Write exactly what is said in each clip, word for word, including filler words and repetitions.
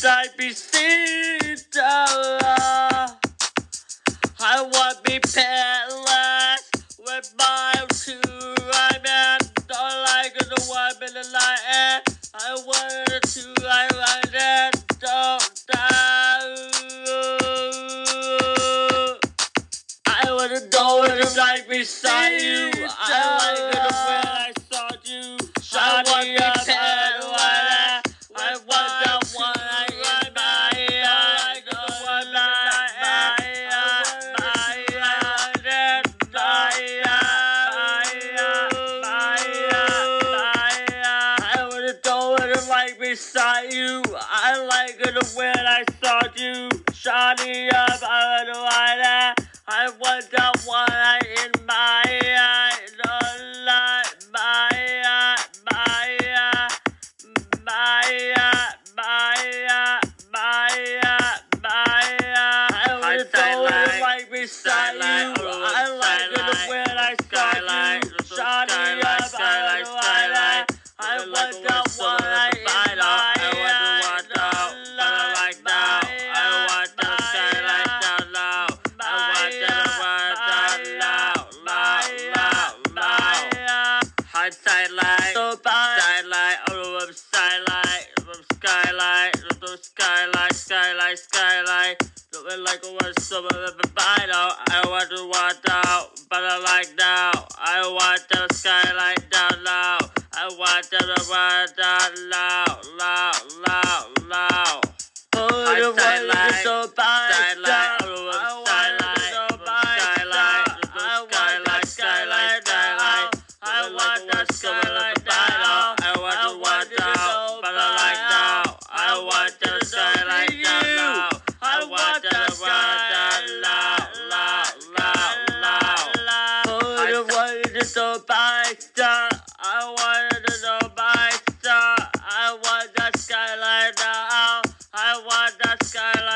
like be seen. I want me perilous with my two right man. Don't like the one in the light. I want to like like that. Don't die. I wanna know what it's like beside you. I like it when I saw you. Shining up and light. I want the one I in my eye. The one that I like beside you. I like it when I saw you shining up out of the light. I want the one I in my eye, the light, my eye, my eye, my eye, my eye, my eye, my eye. I want the one like beside you. I like it when I saw you shining up out of the light. I want the one I in my eye, the light, my eye, my Sidelight, sidelight, all of sidelight, skylight, little skylight, skylight, skylight. Looking like a one summer of a bino. I want to want out, but I like now. I want the skylight down low. I want the one down low, low, low, low. Oh, the one is so bad. Sidelight, all of skylight, skylight, little skylight, skylight, skylight. I want the skylight down. I want to want out, but I like now. I want the skylight down low. I want the skylight low, low, low, low. Oh, the one is so bad. I want to know my star. I want the skylight down. I want the skylight.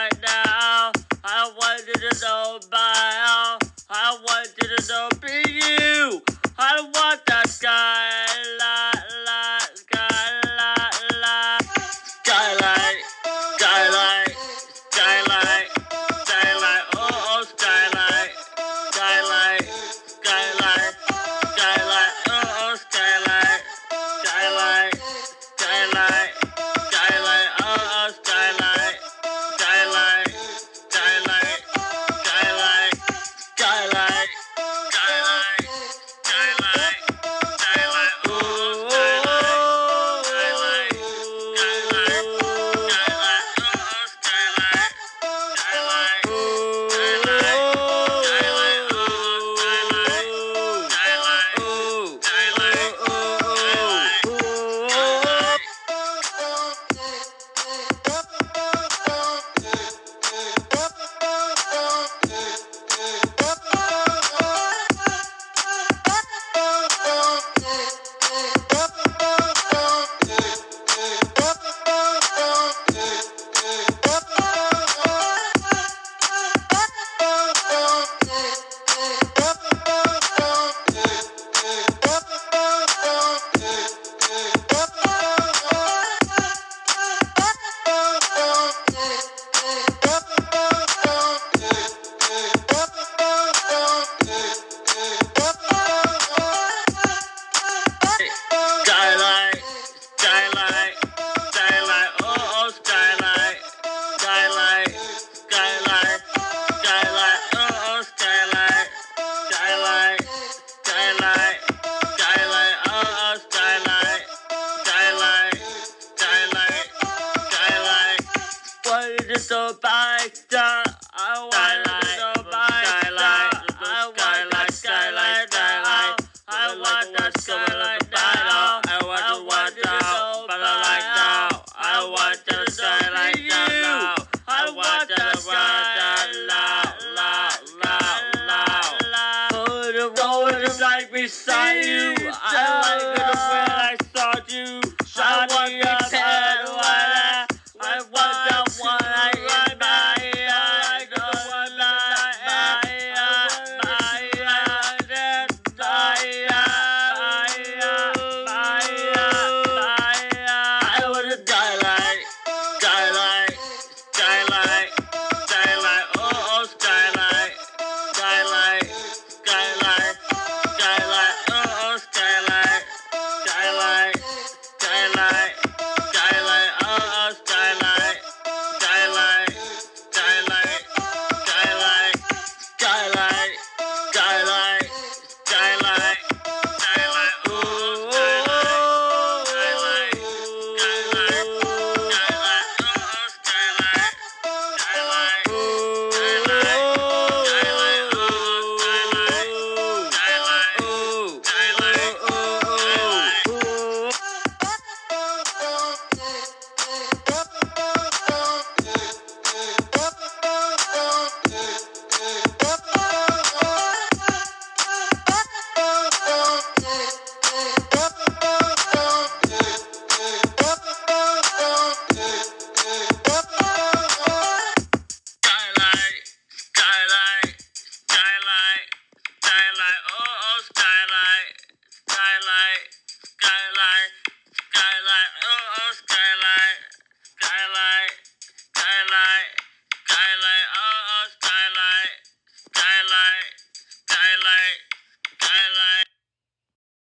skylight, skylight, skylight, oh, oh, skylight, skylight, skylight, skylight, skylight, skylight, skylight, skylight, oh, skylight, skylight, skylight, skylight, oh, skylight, skylight, skylight, skylight, skylight, oh, skylight, skylight, skylight, skylight, skylight, skylight, skylight, oh, oh, skylight, skylight, skylight.